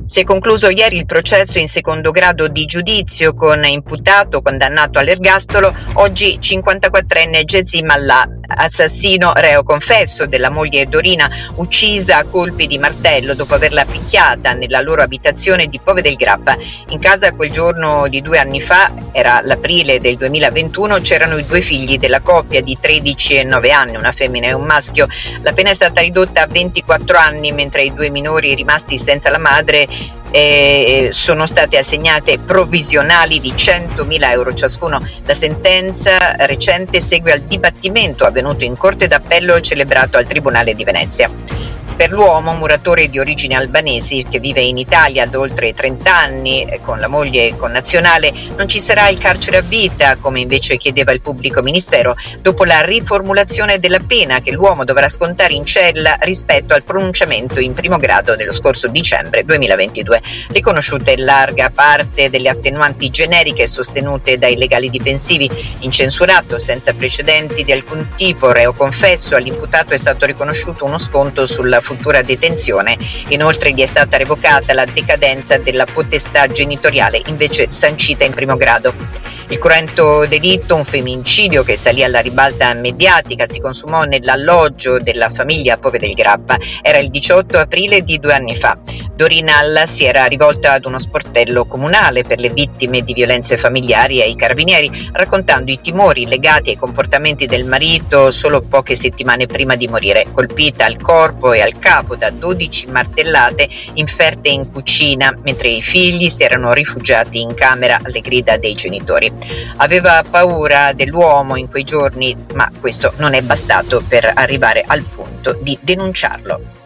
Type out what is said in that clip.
Si è concluso ieri il processo in secondo grado di giudizio con imputato condannato all'ergastolo, oggi 54enne Gezim Allah, assassino reo confesso della moglie Dorina, uccisa a colpi di martello dopo averla picchiata nella loro abitazione di Pove del Grappa. In casa quel giorno di 2 anni fa, era l'aprile del 2021, c'erano i 2 figli della coppia di 13 e 9 anni, una femmina e un maschio. La pena è stata ridotta a 24 anni, mentre ai 2 minori rimasti senza la madre sono state assegnate provvisionali di 100.000 euro ciascuno. La sentenza recente segue al dibattimento avvenuto in Corte d'Appello celebrato al Tribunale di Venezia. Per l'uomo, muratore di origini albanesi che vive in Italia da oltre 30 anni con la moglie connazionale, non ci sarà il carcere a vita, come invece chiedeva il pubblico ministero, dopo la riformulazione della pena che l'uomo dovrà scontare in cella rispetto al pronunciamento in primo grado dello scorso dicembre 2022. Riconosciute in larga parte delle attenuanti generiche sostenute dai legali difensivi, incensurato senza precedenti di alcun tipo, reo confesso, all'imputato è stato riconosciuto uno sconto sulla futura detenzione. Inoltre gli è stata revocata la decadenza della potestà genitoriale invece sancita in primo grado. Il cruento delitto, un femminicidio che salì alla ribalta mediatica, si consumò nell'alloggio della famiglia Pove del Grappa. Era il 18 aprile di 2 anni fa. Dorina Alla si era rivolta ad uno sportello comunale per le vittime di violenze familiari e ai carabinieri, raccontando i timori legati ai comportamenti del marito solo poche settimane prima di morire, colpita al corpo e al capo da 12 martellate inferte in cucina, mentre i figli si erano rifugiati in camera alle grida dei genitori. Aveva paura dell'uomo in quei giorni, ma questo non è bastato per arrivare al punto di denunciarlo.